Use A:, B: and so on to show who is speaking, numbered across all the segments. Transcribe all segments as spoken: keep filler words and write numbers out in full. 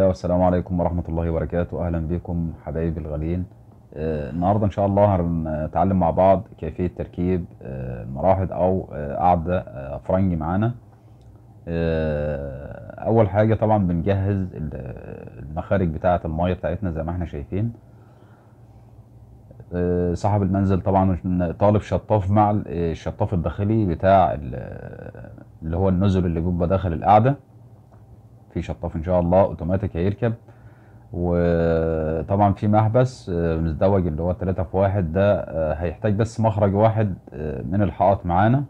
A: الله والسلام عليكم ورحمة الله وبركاته. أهلا بكم حبايبي الغاليين. آه، النهاردة إن شاء الله هنتعلم مع بعض كيفية تركيب آه، المراحض أو آه، قاعدة آه، أفرنجي معانا. آه، أول حاجة طبعا بنجهز ال- المخارج بتاعة المية بتاعتنا زي ما احنا شايفين. آه، صاحب المنزل طبعا طالب شطاف مع ال- الشطاف الداخلي بتاع ال- اللي هو النزل اللي بيبقى داخل القاعدة. في شطاف إن شاء الله أوتوماتيك هيركب، وطبعا في محبس آه، مزدوج اللي هو تلاتة في واحد ده. آه، هيحتاج بس مخرج واحد آه، من الحائط معانا.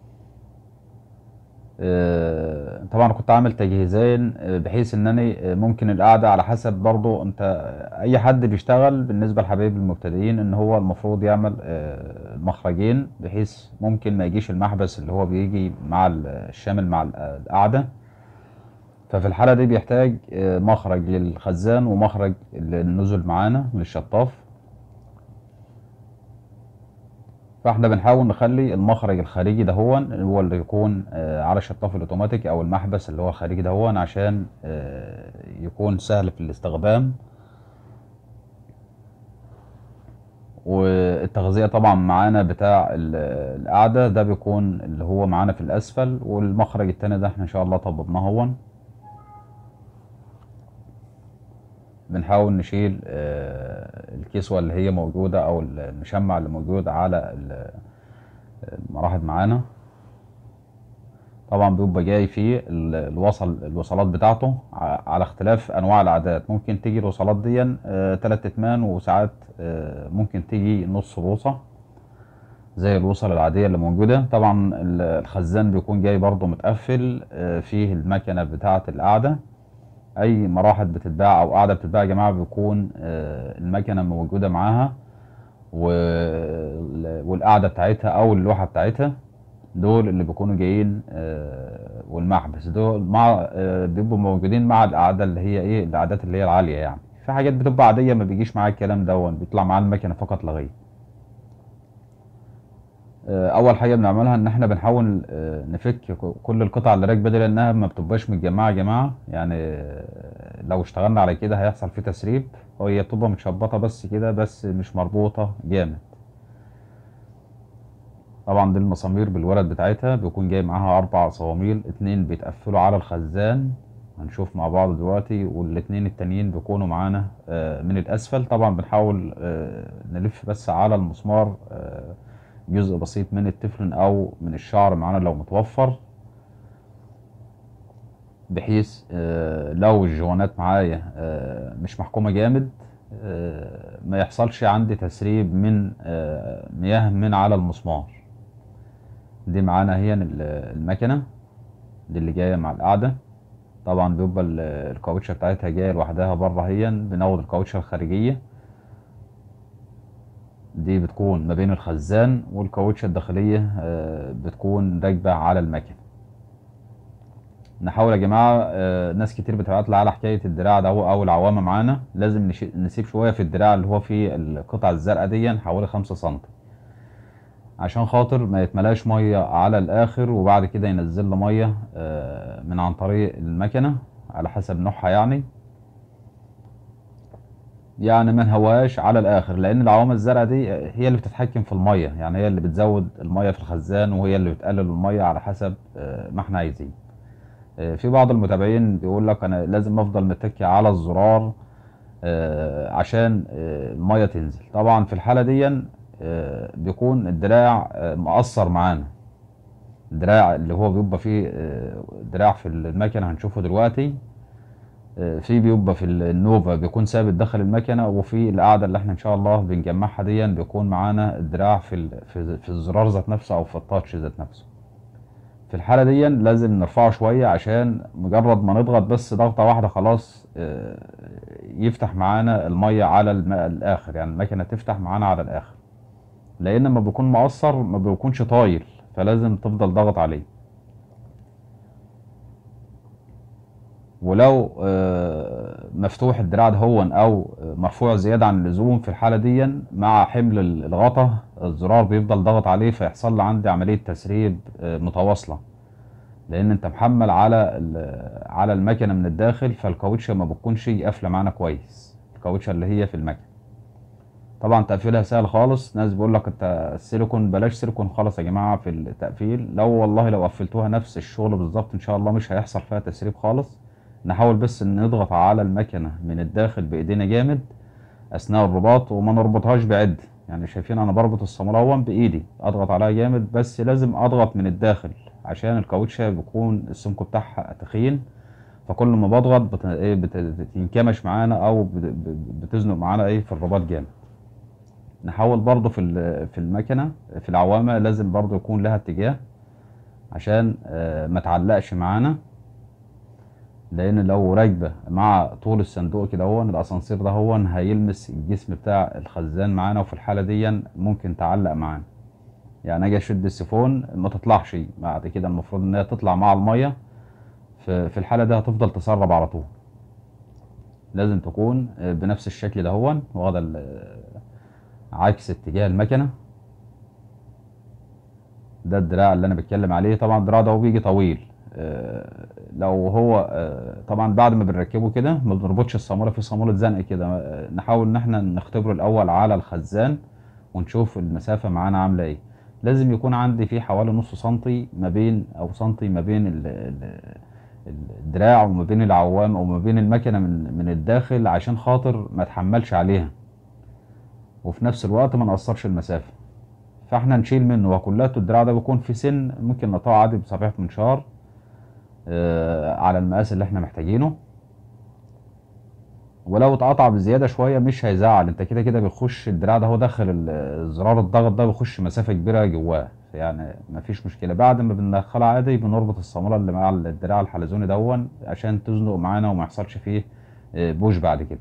A: آه، طبعا كنت عامل تجهيزين آه، بحيث انني آه، ممكن القعدة على حسب برضو انت. اي حد بيشتغل بالنسبة لحبايب المبتدئين ان هو المفروض يعمل آه، مخرجين، بحيث ممكن ما يجيش المحبس اللي هو بيجي مع ال- الشامل مع القعدة. ففي الحالة دي بيحتاج آه، مخرج للخزان ومخرج للنزل معانا للشطاف. فاحنا بنحاول نخلي المخرج الخارجي ده هو هو اللي يكون آه، على الشطاف الاوتوماتيك او المحبس اللي هو الخارجي ده هو عشان آه، يكون سهل في الاستخدام. والتغذية طبعا معانا بتاع ال- القعدة ده بيكون اللي هو معانا في الاسفل، والمخرج التاني ده احنا ان شاء الله طبقناه هون. بنحاول نشيل آه، الكسوة اللي هي موجودة او المشمع اللي موجود على ال- المراحل معانا. طبعا بيبقى جاي فيه ال- الوصل الوصلات بتاعته ع- على اختلاف انواع العادات. ممكن تيجي الوصلات دي آه، تلات اتمان، وساعات آه، ممكن تيجي نص بوصة زي الوصل العادية اللي موجودة. طبعا ال- الخزان بيكون جاي برضه متقفل آه، فيه المكنة بتاعة القعدة. اي مراحل بتتباع او قاعدة بتتباع يا جماعة بيكون آه، المكنة موجودة معاها، وال- والقعدة بتاعتها او اللوحة بتاعتها. دول اللي بيكونوا جايين آه، والمحبس دول مع آه، بيبقوا موجودين مع القعده اللي هي ايه، القعدات اللي هي العاليه. يعني في حاجات بتبقى عاديه ما بيجيش معاها الكلام ده، بيطلع معاها المكنه فقط لا غير. آه، اول حاجه بنعملها ان احنا بنحاول آه، نفك ك- كل القطع اللي راكبه دي، لانها ما بتبقاش متجمعه يا جماعه. يعني آه، لو اشتغلنا على كده هيحصل فيه تسريب، وهي بتبقى متشبطه بس كده، بس مش مربوطه جامد. طبعا دي المسامير بالورد بتاعتها بيكون جاي معاها اربع صواميل، اتنين بيتقفلوا على الخزان هنشوف مع بعض دلوقتي، والاتنين التانيين بيكونوا معانا آه، من الاسفل. طبعا بنحاول آه، نلف بس على المسمار آه، جزء بسيط من التفلون او من الشعر معانا لو متوفر، بحيث آه، لو الجوانات معايا آه، مش محكومة جامد آه، ما يحصلش عندي تسريب من آه، مياه من على المسمار. دي معانا هي ال- المكنة دي اللي جاية مع القعدة. طبعا بيبقى ال- الكاوتشة بتاعتها جاية لوحدها بره، هي بناخد الكاوتشة الخارجية دي بتكون ما بين الخزان، والكاوتشة الداخلية آه، بتكون راكبة على المكنة. نحاول يا جماعة، آه، ناس كتير بتبعت لي على حكاية الدراع ده هو أو العوامة معانا، لازم نش- نسيب شوية في الدراع اللي هو فيه القطعة الزرقاء دي حوالي خمسة سنتي، عشان خاطر ما يتملاش ميه على الاخر وبعد كده ينزل له ميه آه، من عن طريق المكنه على حسب نوعها. يعني يعني ما نهواش على الاخر، لان العوامل الزرقاء دي هي اللي بتتحكم في الميه، يعني هي اللي بتزود الميه في الخزان، وهي اللي بتقلل الميه على حسب آه، ما احنا عايزين. آه، في بعض المتابعين بيقول لك انا لازم افضل متكي على الزرار آه، عشان آه، الميه تنزل. طبعا في الحاله دي آه، بيكون الدراع آه، مقصر معانا. دراع اللي هو بيبقى فيه آه، دراع في المكنه هنشوفه دلوقتي. آه، في بيبقى في النوفا بيكون ثابت داخل المكنه، وفي القاعده اللي احنا ان شاء الله بنجمعها دي بيكون معانا الدراع في ال- في في الزرار ذات نفسه او في التاتش ذات نفسه. في الحاله دي لازم نرفعه شويه، عشان مجرد ما نضغط بس ضغطه واحده خلاص آه، يفتح معانا الميه على الم- الاخر، يعني المكنه تفتح معانا على الاخر. لان لما بيكون مقصر ما بيكونش طايل، فلازم تفضل ضغط عليه. ولو آه، مفتوح الدراع دهون او مرفوع زياده عن اللزوم، في الحاله دي مع حمل الغطا الزرار بيفضل ضغط عليه، فيحصل لي عندي عمليه تسريب آه، متواصله. لان انت محمل على ال- على المكنه من الداخل، فالكاوتشه ما بتكونش قافله معانا كويس، الكاوتشه اللي هي في المكنه. طبعا تقفيلها سهل خالص. ناس بيقول لك انت السيليكون بلاش سيليكون خالص يا جماعه في التقفيل، لو والله لو قفلتوها نفس الشغل بالظبط ان شاء الله مش هيحصل فيها تسريب خالص. نحاول بس ان نضغط على المكنه من الداخل بايدينا جامد اثناء الرباط، وما نربطهاش بعد. يعني شايفين انا بربط الصامولة اهون بايدي، اضغط عليها جامد، بس لازم اضغط من الداخل عشان الكاوتشه بيكون السمك بتاعها تخين، فكل ما بضغط بت... ايه بت... بتنكمش معانا او بت... بتزنق معانا ايه في الرباط جامد. نحاول برضو في ال- في المكنه في العوامه لازم برضو يكون لها اتجاه عشان آه، ما تعلقش معانا، لان لو راكبه مع طول الصندوق كده هو الاسانسير ده هو هيلمس الجسم بتاع الخزان معانا، وفي الحاله دي ممكن تعلق معانا. يعني اجي اشد السيفون ما تطلعش بعد كده، المفروض انها تطلع مع الميه، في في الحاله دي هتفضل تسرب على طول. لازم تكون آه، بنفس الشكل ده هو واخده ال- عكس اتجاه المكنه. ده الدراع اللي انا بتكلم عليه. طبعا الدراع ده هو بيجي طويل. آه، لو هو آه، طبعا بعد ما بنركبه كده ما بنربطش الصامولة في صامولة زنق كده. آه، نحاول ان احنا نختبره الاول على الخزان ونشوف المسافة معانا عاملة ايه. لازم يكون عندي فيه حوالي نص سنتي ما بين او سنتي ما بين ال- ال- الدراع وما بين العوام او ما بين المكنة من من الداخل، عشان خاطر ما اتحملش عليها وفي نفس الوقت ما نقصرش المسافة. فاحنا نشيل منه، وكلات الدراع ده بيكون في سن ممكن نقطعه عادي بصفيحة منشار آه، على المقاس اللي احنا محتاجينه. ولو اتقطع بزيادة شوية مش هيزعل، انت كده كده بيخش الدراع ده هو داخل ال- زرار الضغط ده بيخش مسافة كبيرة جواه، يعني مفيش مشكلة. بعد ما بندخلها عادي بنربط الصامولة اللي مع الدراع الحلزوني دون عشان تزنق معانا وما يحصلش فيه آه، بوش بعد كده.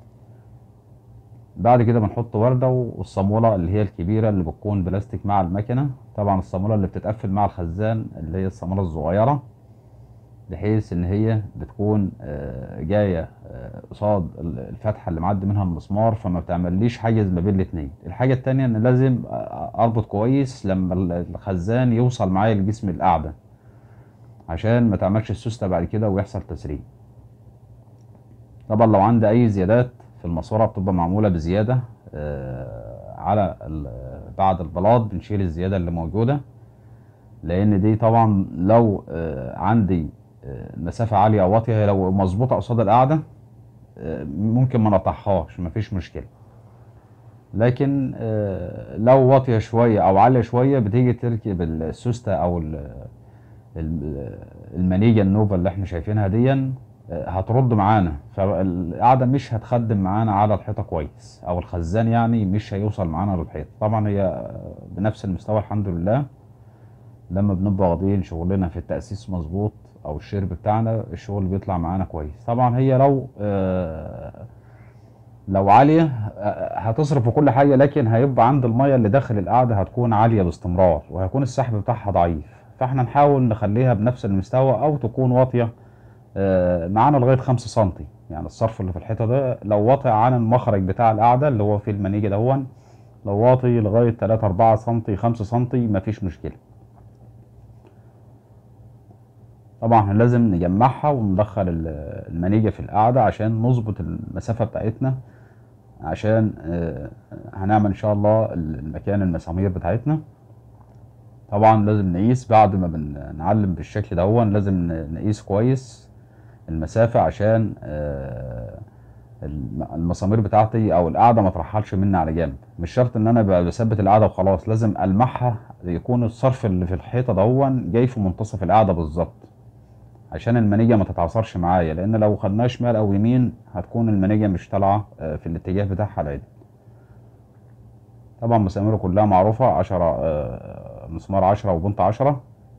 A: بعد كده بنحط وردة والصامولة اللي هي الكبيرة اللي بتكون بلاستيك مع المكنة. طبعا الصامولة اللي بتتقفل مع الخزان اللي هي الصامولة الصغيرة، بحيث ان هي بتكون آه، جايه آه، قصاد الفتحه اللي معدي منها المسمار، فما بتعمليش حاجز ما بين الاتنين. الحاجه التانية ان لازم آه، اربط كويس لما الخزان يوصل معايا لجسم القاعده، عشان ما تعملش السوسته بعد كده ويحصل تسريب. طبعا لو عندي اي زيادات في الماسوره بتبقى معموله بزياده آه، على ال- بعد البلاط بنشيل الزياده اللي موجوده، لان دي طبعا لو آه، عندي آه، مسافه عاليه او واطيه لو مظبوطه قصاد القاعده آه، ممكن ما نقطعهاش مفيش مشكله. لكن آه، لو واطيه شويه او عاليه شويه بتيجي تركب السوسته او ال- ال- المانيجا النوفا اللي احنا شايفينها دي آه، هترد معانا، فالقاعده مش هتخدم معانا على الحيطه كويس، او الخزان يعني مش هيوصل معانا للحيطه. طبعا هي آه، بنفس المستوى الحمد لله. لما بنبقى واخدين شغلنا في التأسيس مظبوط او الشرب بتاعنا الشغل بيطلع معانا كويس. طبعا هي لو آه لو عالية آه، هتصرف في كل حاجة، لكن هيبقى عند المية اللي داخل القاعدة هتكون عالية باستمرار، وهيكون السحب بتاعها ضعيف. فاحنا نحاول نخليها بنفس المستوى او تكون واطية آه معانا لغاية خمسة سنتي. يعني الصرف اللي في الحيطة ده لو واطي عن المخرج بتاع القاعدة اللي هو فيه المنيجة دهون، لو واطي لغاية تلاتة اربعة سنتي خمسة سنتي مفيش مشكلة. طبعا لازم نجمعها وندخل ال- المنيجة في القاعدة عشان نظبط المسافة بتاعتنا، عشان آه، هنعمل ان شاء الله المكان المسامير بتاعتنا. طبعا لازم نقيس بعد ما بنعلم بالشكل ده، لازم ن- نقيس كويس المسافة عشان آه، الم- المسامير بتاعتي او القاعدة ما ترحلش مني على جنب. مش شرط ان انا ب- بثبت القاعدة وخلاص، لازم المعها يكون الصرف اللي في الحيطة ده جاي في منتصف القاعدة بالظبط، عشان المنيجة ما تتعصرش معايا، لان لو خدناها شمال او يمين هتكون المنيجة مش طالعة آه، في الاتجاه بتاعها العدل. طبعا مساميره كلها معروفة عشرة آه، مسمار عشرة وبنط عشرة.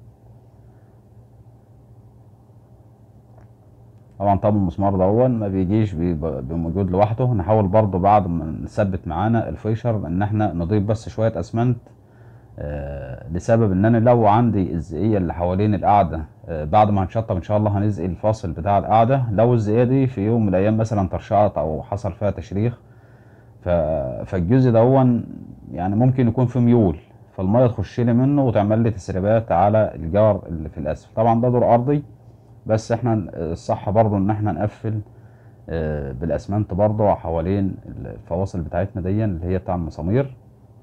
A: طبعا طب المسمار ده ما بيجيش بيبقى بيبقى موجود لوحده. نحاول برضو بعد ما نثبت معانا الفيشر ان احنا نضيف بس شوية اسمنت آه، لسبب ان انا لو عندي الزقية اللي حوالين القاعدة آه، بعد ما هنشطب ان شاء الله هنزقي الفاصل بتاع القاعدة، لو الزقية دي في يوم من الايام مثلا ترشقت او حصل فيها تشريخ ف... فالجزء ده يعني ممكن يكون فيه ميول، فالميه تخش لي منه وتعمل لي تسريبات على الجار اللي في الاسفل. طبعا ده دور ارضي، بس احنا الصح برضو ان احنا نقفل آه، بالاسمنت برضو حوالين الفواصل بتاعتنا دي اللي هي بتاع المسامير.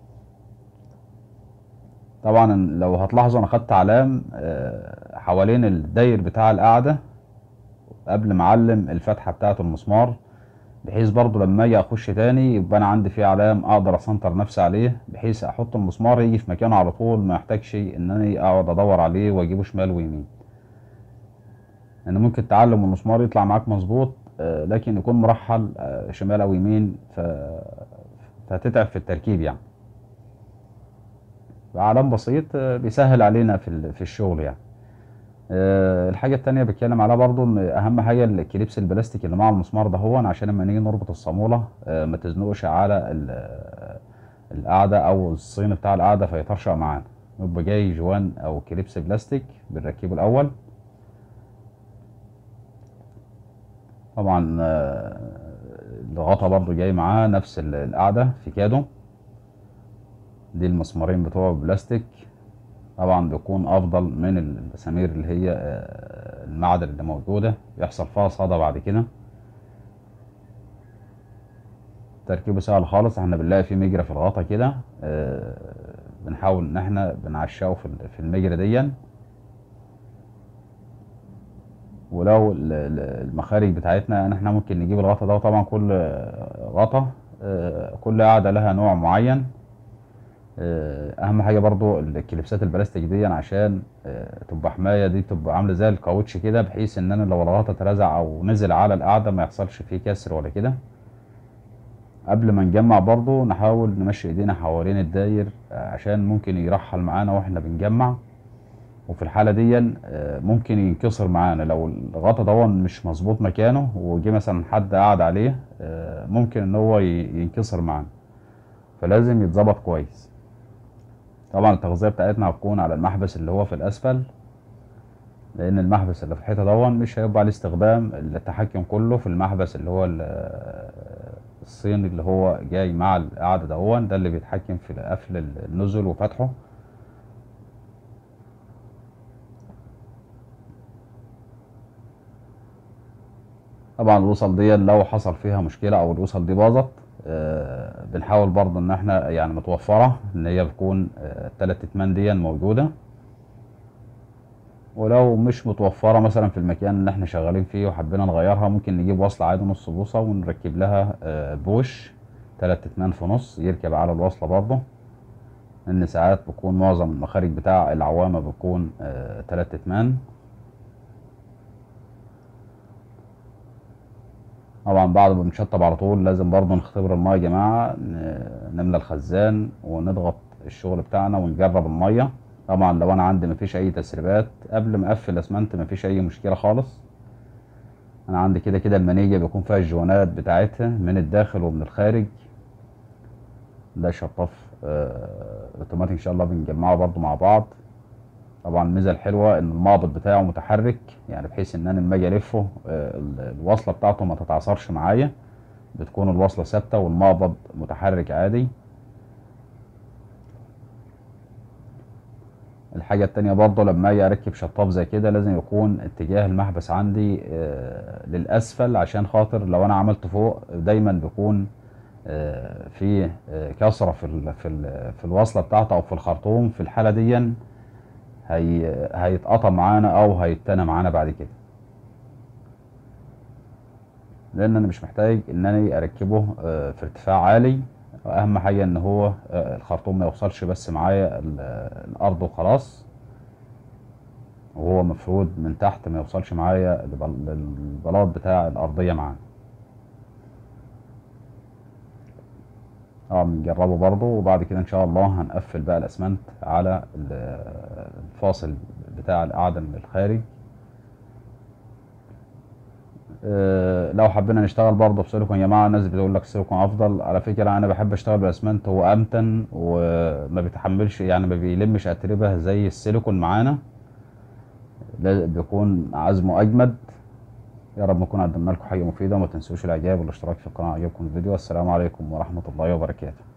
A: طبعا لو هتلاحظوا انا خدت علام آه، حوالين الداير بتاع القاعده قبل ما اعلم الفتحه بتاعه المسمار، بحيث برضو لما اجي اخش تاني يبقى انا عندي فيه علام اقدر اسنتر نفسي عليه، بحيث احط المسمار يجي في مكانه على طول، ما يحتاجش ان انا اقعد ادور عليه واجيبه شمال ويمين. ان ممكن تعلم المسمار يطلع معاك مظبوط آه، لكن يكون مرحل آه، شمال او يمين، ف... فتتعب في التركيب يعني. علام بسيط آه، بيسهل علينا في ال- في الشغل يعني. آه، الحاجة التانية بتكلم عليها برضو ان اهم حاجة الكليبس البلاستيك اللي مع المسمار ده، هو عشان لما نيجي نربط الصامولة آه، ما تزنقش على ال- آه، القاعدة او الصين بتاع القاعدة فيطرشق معانا. يبقى جاي جوان او كليبس بلاستيك بنركبه الاول. طبعا آه، الغطا برضو جاي معاه نفس ال- القاعدة في كادو. دي المسمارين بتوع بلاستيك، طبعا بيكون افضل من المسامير اللي هي آه، المعدن اللي موجودة بيحصل فيها صدى بعد كده. تركيبه سهل خالص، احنا بنلاقي فيه مجرى في الغطا كده آه، بنحاول ان احنا بنعشقه في ال- في المجرى دي. ولو ال- ال- المخارج بتاعتنا يعني احنا ممكن نجيب الغطا ده. طبعا كل غطا آه، كل قاعدة لها نوع معين. آه، اهم حاجة برضو الكليبسات البلاستيك دي عشان آه، تبقى حماية، دي بتبقى عاملة زي الكاوتش كده، بحيث ان انا لو الغطا اترزع او نزل على القاعدة ما يحصلش فيه كسر ولا كده. قبل ما نجمع برضو نحاول نمشي ايدينا حوالين الداير آه، عشان ممكن يرحل معانا واحنا بنجمع. وفي الحالة دي آه، ممكن ينكسر معانا لو الغطا ده مش مظبوط مكانه وجي مثلا حد قاعد عليه، آه، ممكن ان هو ي- ينكسر معانا، فلازم يتظبط كويس. طبعا التغذية بتاعتنا هتكون على المحبس اللي هو في الاسفل، لان المحبس اللي في الحيطة ده مش هيبقى عليه استخدام. التحكم كله في المحبس اللي هو ال- الصيني اللي هو جاي مع القاعدة ده ده اللي بيتحكم في قفل النزل وفتحه. طبعا الوصل دي لو حصل فيها مشكلة او الوصل دي باظت، آه، بنحاول برضه ان احنا يعني متوفرة ان هي بتكون آه، التلات اتمان دي موجودة. ولو مش متوفرة مثلا في المكان اللي احنا شغالين فيه وحبينا نغيرها، ممكن نجيب وصلة عادي نص بوصة ونركب لها آه، بوش تلات اتمان في نص يركب على الوصلة برضه. ان ساعات بيكون معظم المخارج بتاع العوامة بيكون آه، تلات اتمان. طبعا بعد ما بنشطب على طول لازم برضه نختبر المية يا جماعة، ن- نملى الخزان ونضغط الشغل بتاعنا ونجرب المية. طبعا لو انا عندي مفيش اي تسريبات قبل ما اقفل اسمنت مفيش اي مشكلة خالص. انا عندي كده كده المنيجة بيكون فيها الجوانات بتاعتها من الداخل ومن الخارج. ده شطاف آه، اوتوماتيك ان شاء الله بنجمعه برضه مع بعض. طبعا الميزه الحلوه ان المقبض بتاعه متحرك، يعني بحيث ان انا لما اجي الفه آه، الوصله بتاعته ما تتعصرش معايا، بتكون الوصله ثابته والمقبض متحرك عادي. الحاجه التانية برضه لما اجي اركب شطاف زي كده لازم يكون اتجاه المحبس عندي آه، للاسفل، عشان خاطر لو انا عملت فوق دايما بيكون آه، في آه، كسره في ال في ال في الوصله بتاعته او في الخرطوم. في الحاله دي هي هيتقطع معانا او هيتنى معانا بعد كده، لان انا مش محتاج ان انا اركبه آه، في ارتفاع عالي. اهم حاجه ان هو آه، الخرطوم ما يوصلش بس معايا ال- الارض وخلاص، وهو مفروض من تحت ما يوصلش معايا البل- البلاط بتاع الارضيه معاه. اه بنجربه برضه، وبعد كده ان شاء الله هنقفل بقى الاسمنت على ال- الفاصل بتاع القاعده من الخارج. آه، لو حبينا نشتغل برضه بسيليكون يا جماعه، الناس بتقول لك السيليكون افضل. على فكره انا بحب اشتغل بالاسمنت، هو امتن وما بيتحملش يعني ما بيلمش اتربه زي السيليكون معانا، لا- بيكون عزمه اجمد. يا رب نكون قدمنا لكم حاجه مفيده، وما تنسوش الاعجاب والاشتراك في القناه. عجبكم الفيديو. السلام عليكم ورحمه الله وبركاته.